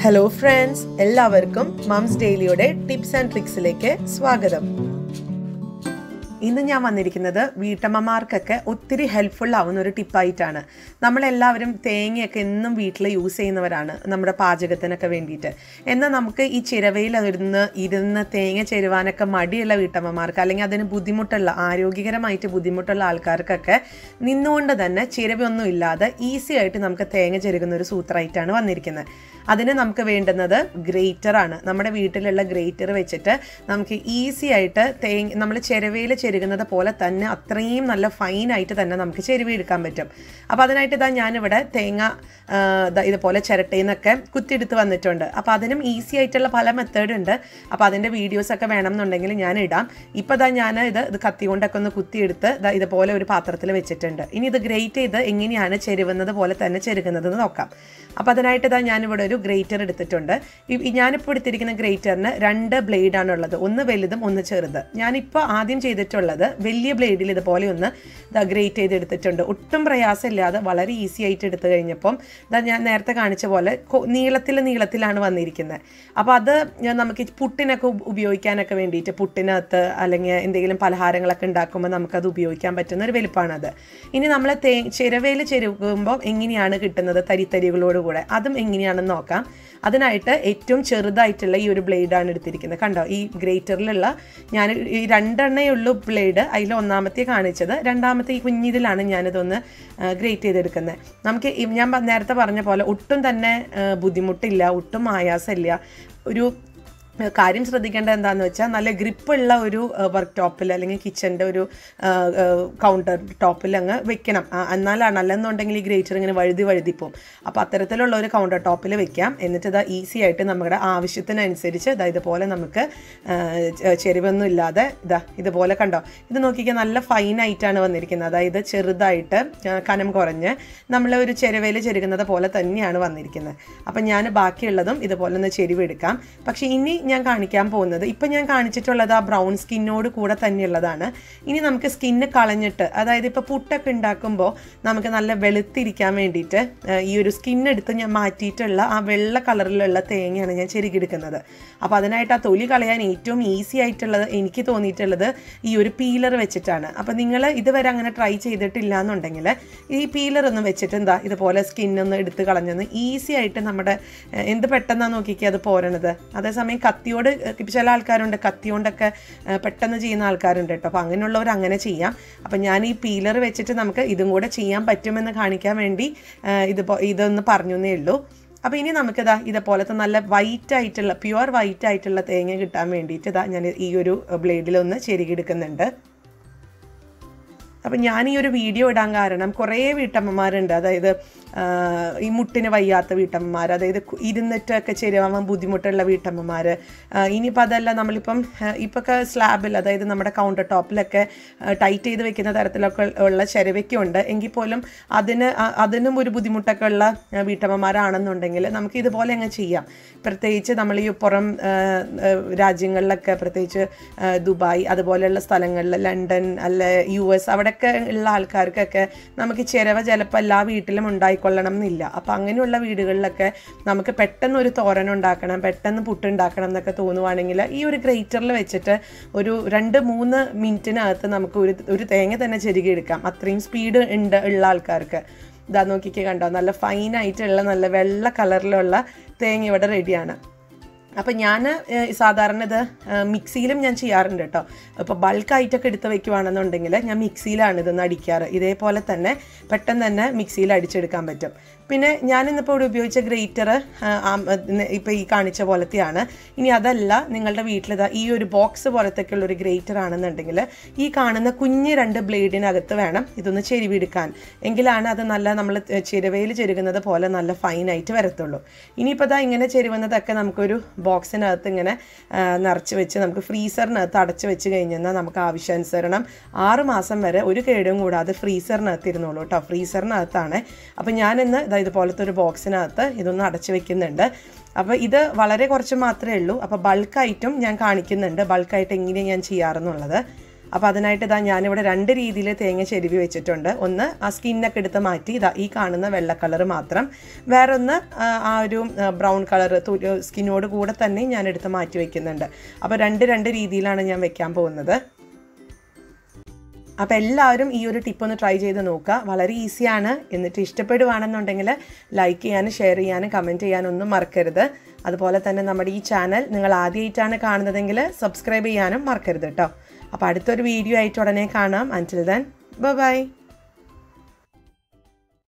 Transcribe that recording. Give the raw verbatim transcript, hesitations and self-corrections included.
Hello friends, എല്ലാവർക്കും mums ഡെയിലിയുടെ tips and ട്രിക്സിലേക്ക് സ്വാഗതം. ഇന്ന് ഞാൻ വന്നിരിക്കുന്നത് വീട്ടമ്മമാർക്കൊക്കെ ഒത്തിരി ഹെൽപ്ഫുൾ ആവുന്ന ഒരു ടിപ്പായിട്ടാണ്. നമ്മളെല്ലാവരും തേങ്ങയൊക്കെ എന്നും വീട്ടിൽ യൂസ് ചെയ്യുന്നവരാണ് നമ്മുടെ പാചകത്തിനൊക്കെ വേണ്ടിയിട്ട്. എന്നാൽ നമുക്ക് ഈ ചിരവയിൽ ഇരുന്ന് ഇരുന്ന് തേങ്ങ ചെരുവാനൊക്കെ മടിയുള്ള വീട്ടമ്മമാർക്ക്, അല്ലെങ്കിൽ അതിന് ബുദ്ധിമുട്ടുള്ള ആരോഗ്യകരമായിട്ട് ബുദ്ധിമുട്ടുള്ള ആൾക്കാർക്കൊക്കെ നിന്നുകൊണ്ട് തന്നെ ചിരവൊന്നും ഇല്ലാതെ ഈസി ആയിട്ട് നമുക്ക് തേങ്ങ ചെരുകുന്ന ഒരു സൂത്രമായിട്ടാണ് വന്നിരിക്കുന്നത്. അതിന് നമുക്ക് വേണ്ടുന്നത് ഗ്രേറ്ററാണ്. നമ്മുടെ വീട്ടിലുള്ള ഗ്രേറ്റർ വെച്ചിട്ട് നമുക്ക് ഈസി ആയിട്ട് തേങ്ങ നമ്മൾ ചിരവയിൽ ചെരുകുന്നത് പോലെ തന്നെ അത്രയും നല്ല ഫൈനായിട്ട് തന്നെ നമുക്ക് ചെരുവി എടുക്കാൻ പറ്റും. അപ്പോൾ അതിനായിട്ട് ഇതാ ഞാനിവിടെ തേങ്ങ ഇതുപോലെ ചിരട്ടയിൽ നിന്നൊക്കെ കുത്തിയെടുത്ത് വന്നിട്ടുണ്ട്. അപ്പോൾ അതിനും ഈസി ആയിട്ടുള്ള പല മെത്തേഡ് ഉണ്ട്. അപ്പോൾ അതിൻ്റെ വീഡിയോസൊക്കെ വേണം എന്നുണ്ടെങ്കിൽ ഞാൻ ഇടാം. ഇപ്പോൾ ഇതാ ഞാൻ ഇത് ഇത് കത്തി കൊണ്ടൊക്കെ ഒന്ന് കുത്തിയെടുത്ത് ഇതാ ഇതുപോലെ ഒരു പാത്രത്തിൽ വെച്ചിട്ടുണ്ട്. ഇനി ഇത് ഗ്രേറ്റ് ചെയ്ത് എങ്ങനെയാണ് ചെരുവുന്നത് പോലെ തന്നെ ചെരുകുന്നതെന്ന് നോക്കാം. അപ്പോൾ അതിനായിട്ട് ഇതാ ഞാനിവിടെ ഒരു ഗ്രേറ്റർ എടുത്തിട്ടുണ്ട്. ഞാനിപ്പോൾ എടുത്തിരിക്കുന്ന ഗ്രേറ്ററിന് രണ്ട് ബ്ലേഡാണ് ഉള്ളത്, ഒന്ന് വലുതും ഒന്ന് ചെറുത്. ഞാനിപ്പോൾ ആദ്യം ചെയ്തിട്ടുള്ളത് വലിയ ബ്ലേഡിൽ ഇതുപോലെ ഒന്ന് ഇതാ ഗ്രേറ്റ് ചെയ്തെടുത്തിട്ടുണ്ട്. ഒട്ടും പ്രയാസമില്ലാതെ വളരെ ഈസി ആയിട്ട് എടുത്തു കഴിഞ്ഞപ്പം ഇതാ ഞാൻ നേരത്തെ കാണിച്ച പോലെ നീളത്തിൽ നീളത്തിലാണ് വന്നിരിക്കുന്നത്. അപ്പോൾ അത് നമുക്ക് പുട്ടിനൊക്കെ ഉപയോഗിക്കാനൊക്കെ വേണ്ടിയിട്ട്, പുട്ടിനകത്ത് അല്ലെങ്കിൽ എന്തെങ്കിലും പലഹാരങ്ങളൊക്കെ ഉണ്ടാക്കുമ്പോൾ നമുക്കത് ഉപയോഗിക്കാൻ പറ്റുന്ന ഒരു വലുപ്പമാണത്. ഇനി നമ്മൾ തേ ചിരവയിൽ ചെരുകുമ്പോൾ എങ്ങനെയാണ് കിട്ടുന്നത് തരിത്തരികളോട് കൂടെ, അതും എങ്ങനെയാണെന്ന് നോക്കാം. അതിനായിട്ട് ഏറ്റവും ചെറുതായിട്ടുള്ള ഈ ഒരു ബ്ലേഡാണ് എടുത്തിരിക്കുന്നത്. കണ്ടോ, ഈ ഗ്രേറ്ററിലുള്ള ഞാൻ ഈ രണ്ടെണ്ണേ ഉള്ളൂ ബ്ലേഡ്. അതിൽ ഒന്നാമത്തെ കാണിച്ചത്, രണ്ടാമത്തെ ഈ കുഞ്ഞിതിലാണ് ഞാനിതൊന്ന് ഗ്രേറ്റ് ചെയ്തെടുക്കുന്നത്. നമുക്ക് ഞാൻ നേരത്തെ പറഞ്ഞ പോലെ ഒട്ടും തന്നെ ബുദ്ധിമുട്ടില്ല, ഒട്ടും ആയാസമില്ല. ഒരു കാര്യം ശ്രദ്ധിക്കേണ്ടത് എന്താണെന്ന് വെച്ചാൽ, നല്ല ഗ്രിപ്പുള്ള ഒരു വർക്ക് ടോപ്പിൽ അല്ലെങ്കിൽ കിച്ചൻ്റെ ഒരു കൗണ്ടർ ടോപ്പിൽ അങ്ങ് വെക്കണം. എന്നാലാണ്, അല്ലെന്നുണ്ടെങ്കിൽ ഈ ഗ്രേറ്റർ ഇങ്ങനെ വഴുതി വഴുതിപ്പോവും. അപ്പോൾ അത്തരത്തിലുള്ള ഒരു കൗണ്ടർ ടോപ്പിൽ വെക്കാം. എന്നിട്ട് ഇതാ ഈസി ആയിട്ട് നമ്മുടെ ആവശ്യത്തിനനുസരിച്ച് ഇതാ ഇതുപോലെ നമുക്ക് ചെരുവൊന്നും ഇല്ലാതെ ഇതാ ഇതുപോലെ കണ്ടോ, ഇത് നോക്കിക്കാൻ നല്ല ഫൈനായിട്ടാണ് വന്നിരിക്കുന്നത്. അതായത് ചെറുതായിട്ട് കനം കുറഞ്ഞ് നമ്മൾ ഒരു ചെരുവയിൽ ചെരുകുന്നത് പോലെ തന്നെയാണ് വന്നിരിക്കുന്നത്. അപ്പം ഞാൻ ബാക്കിയുള്ളതും ഇതുപോലെ ഒന്ന് ചെരുവെടുക്കാം. പക്ഷേ ഇനി ഞാൻ കാണിക്കാൻ പോകുന്നത്, ഇപ്പം ഞാൻ കാണിച്ചിട്ടുള്ളത് ആ ബ്രൗൺ സ്കിന്നോട് കൂടെ തന്നെയുള്ളതാണ്. ഇനി നമുക്ക് സ്കിന്ന് കളഞ്ഞിട്ട്, അതായത് ഇപ്പോൾ പുട്ടൊക്കെ ഉണ്ടാക്കുമ്പോൾ നമുക്ക് നല്ല വെളുത്തിരിക്കാൻ വേണ്ടിയിട്ട് ഈ ഒരു സ്കിന്നെടുത്ത് ഞാൻ മാറ്റിയിട്ടുള്ള ആ വെള്ള കളറിലുള്ള തേങ്ങയാണ് ഞാൻ ചെരുകിയെടുക്കുന്നത്. അപ്പോൾ അതിനായിട്ട് ആ തൊലി കളയാൻ ഏറ്റവും ഈസി ആയിട്ടുള്ളത് എനിക്ക് തോന്നിയിട്ടുള്ളത് ഈ ഒരു പീലർ വെച്ചിട്ടാണ്. അപ്പോൾ നിങ്ങൾ ഇതുവരെ അങ്ങനെ ട്രൈ ചെയ്തിട്ടില്ല എന്നുണ്ടെങ്കിൽ ഈ പീലർ ഒന്ന് വെച്ചിട്ട് എന്താ ഇതുപോലെ സ്കിന്നൊന്ന് എടുത്ത് കളഞ്ഞെന്ന് ഈസി ആയിട്ട് നമ്മുടെ എന്ത് പെട്ടെന്നാണ് നോക്കിക്കുക അത് പോരണത്. അതേസമയം കത്തിയോട് ചില ആൾക്കാരുണ്ട്, കത്തിയോണ്ടൊക്കെ പെട്ടെന്ന് ചെയ്യുന്ന ആൾക്കാരുണ്ട് കേട്ടോ. അപ്പോൾ അങ്ങനെയുള്ളവർ അങ്ങനെ ചെയ്യാം. അപ്പം ഞാൻ ഈ പീലർ വെച്ചിട്ട് നമുക്ക് ഇതും കൂടെ ചെയ്യാൻ പറ്റുമെന്ന് കാണിക്കാൻ വേണ്ടി ഇത് ഇതൊന്ന് പറഞ്ഞു എന്നേ ഉള്ളൂ. അപ്പോൾ ഇനി നമുക്കിതാ ഇതുപോലത്തെ നല്ല വൈറ്റ് ആയിട്ടുള്ള പ്യുവർ വൈറ്റ് ആയിട്ടുള്ള തേങ്ങ കിട്ടാൻ വേണ്ടിയിട്ട് ഇതാ ഞാൻ ഈ ഒരു ബ്ലേഡിലൊന്ന് ചെരുകിയെടുക്കുന്നുണ്ട്. അപ്പം ഞാൻ ഈ ഒരു വീഡിയോ ഇടാൻ കാരണം, കുറേ വീട്ടമ്മമാരുണ്ട്, അതായത് ഈ മുട്ടിന് വയ്യാത്ത വീട്ടമ്മമാർ, അതായത് ഇരുന്നിട്ടൊക്കെ ചെരുവാൻ ബുദ്ധിമുട്ടുള്ള വീട്ടമ്മമാർ. ഇനിയിപ്പോൾ അതല്ല, നമ്മളിപ്പം ഇപ്പൊക്കെ സ്ലാബിൽ, അതായത് നമ്മുടെ കൗണ്ടർ ടോപ്പിലൊക്കെ ടൈറ്റ് ചെയ്ത് വെക്കുന്ന തരത്തിലൊക്കെ ഉള്ള ചിരവയ്ക്കുണ്ട്. എങ്കിൽ പോലും അതിന് അതിനും ഒരു ബുദ്ധിമുട്ടൊക്കെ ഉള്ള വീട്ടമ്മമാരാണെന്നുണ്ടെങ്കിൽ നമുക്ക് ഇതുപോലെ അങ്ങ് ചെയ്യാം. പ്രത്യേകിച്ച് നമ്മൾ ഈ പുറം രാജ്യങ്ങളിലൊക്കെ, പ്രത്യേകിച്ച് ദുബായ് അതുപോലെയുള്ള സ്ഥലങ്ങളിൽ, ലണ്ടൻ അല്ലെ യു എസ്, അവിടെയൊക്കെ ഉള്ള ആൾക്കാർക്കൊക്കെ നമുക്ക് ചിരവ ചിലപ്പോൾ എല്ലാ വീട്ടിലും ഉണ്ടായിക്കൊള്ളണം എന്നില്ല. അപ്പോൾ അങ്ങനെയുള്ള വീടുകളിലൊക്കെ നമുക്ക് പെട്ടെന്ന് ഒരു തോരൻ ഉണ്ടാക്കണം, പെട്ടെന്ന് പുട്ടുണ്ടാക്കണം എന്നൊക്കെ തോന്നുവാണെങ്കിൽ ഈ ഒരു ഗ്രേറ്ററിൽ വെച്ചിട്ട് ഒരു രണ്ട് മൂന്ന് മിനിറ്റിനകത്ത് നമുക്ക് ഒരു ഒരു തേങ്ങ തന്നെ ചെരുകിയെടുക്കാം. അത്രയും സ്പീഡ് ഉണ്ട് ഉള്ള ആൾക്കാർക്ക്. ഇതാ നോക്കിക്കേ, കണ്ടോ, നല്ല ഫൈനായിട്ടുള്ള നല്ല വെള്ള കളറിലുള്ള തേങ്ങ ഇവിടെ റെഡിയാണ്. അപ്പം ഞാൻ സാധാരണ ഇത് മിക്സിയിലും ഞാൻ ചെയ്യാറുണ്ട് കേട്ടോ. ഇപ്പോൾ ബൾക്കായിട്ടൊക്കെ എടുത്ത് വയ്ക്കുവാണെന്നുണ്ടെങ്കിൽ ഞാൻ മിക്സിയിലാണ് ഇതൊന്ന് അടിക്കാറ്. ഇതേപോലെ തന്നെ പെട്ടെന്ന് തന്നെ മിക്സിയിൽ അടിച്ചെടുക്കാൻ പറ്റും. പിന്നെ ഞാനിന്നിപ്പോൾ ഇവിടെ ഉപയോഗിച്ച ഗ്രേറ്റർ ഇപ്പോൾ ഈ കാണിച്ച പോലത്തെയാണ്. ഇനി അതല്ല, നിങ്ങളുടെ വീട്ടിൽ ഈ ഒരു ബോക്സ് പോലത്തൊക്കെയുള്ള ഒരു ഗ്രേറ്റർ ആണെന്നുണ്ടെങ്കിൽ ഈ കാണുന്ന കുഞ്ഞ് രണ്ട് ബ്ലേഡിനകത്ത് വേണം ഇതൊന്ന് ചെരുവിയെടുക്കാൻ. എങ്കിലാണ് അത് നല്ല നമ്മൾ ചിരവയിൽ ചെരുകുന്നത് പോലെ നല്ല ഫൈനായിട്ട് വരത്തുള്ളൂ. ഇനിയിപ്പോൾ ഇതാ ഇങ്ങനെ ചെരുവുന്നതൊക്കെ നമുക്കൊരു ബോക്സിനകത്ത് ഇങ്ങനെ നിറച്ച് വെച്ച് നമുക്ക് ഫ്രീസറിനകത്ത് അടച്ച് വെച്ച് കഴിഞ്ഞാൽ നമുക്ക് ആവശ്യാനുസരണം ആറ് മാസം വരെ ഒരു കേടും കൂടാതെ ഫ്രീസറിനകത്ത് ഇരുന്നോളൂ കേട്ടോ. ഫ്രീസറിനകത്താണ്. അപ്പോൾ ഞാനിന്ന് ഇതുപോലത്തെ ഒരു ബോക്സിനകത്ത് ഇതൊന്ന് അടച്ച് വെക്കുന്നുണ്ട്. അപ്പോൾ ഇത് വളരെ കുറച്ച് മാത്രമേ ഉള്ളൂ. അപ്പോൾ ബൾക്കായിട്ടും ഞാൻ കാണിക്കുന്നുണ്ട്, ബൾക്കായിട്ട് എങ്ങനെയാണ് ഞാൻ ചെയ്യാറെന്നുള്ളത്. അപ്പോൾ അതിനായിട്ട് ഇതാ ഞാനിവിടെ രണ്ട് രീതിയിൽ തേങ്ങ ചെരുവി വെച്ചിട്ടുണ്ട്. ഒന്ന് ആ സ്കിന്നൊക്കെ എടുത്ത് മാറ്റി ഇതാ ഈ കാണുന്ന വെള്ള കളർ മാത്രം, വേറൊന്ന് ആ ഒരു ബ്രൗൺ കളർ സ്കിന്നോട് കൂടെ തന്നെ ഞാൻ എടുത്ത് മാറ്റി വയ്ക്കുന്നുണ്ട്. അപ്പോൾ രണ്ട് രണ്ട് രീതിയിലാണ് ഞാൻ വെക്കാൻ പോകുന്നത്. അപ്പോൾ എല്ലാവരും ഈ ഒരു ടിപ്പ് ഒന്ന് ട്രൈ ചെയ്ത് നോക്കുക. വളരെ ഈസിയാണ്. എന്നിട്ട് ഇഷ്ടപ്പെടുവാണെന്നുണ്ടെങ്കിൽ ലൈക്ക് ചെയ്യാനും ഷെയർ ചെയ്യാനും കമൻറ്റ് ചെയ്യാനും ഒന്നും മറക്കരുത്. അതുപോലെ തന്നെ നമ്മുടെ ഈ ചാനൽ നിങ്ങൾ ആദ്യമായിട്ടാണ് കാണുന്നതെങ്കിൽ സബ്സ്ക്രൈബ് ചെയ്യാനും മറക്കരുത് കേട്ടോ. അപ്പോൾ അടുത്തൊരു വീഡിയോ ആയിട്ട് ഉടനെ കാണാം. Until then bye by.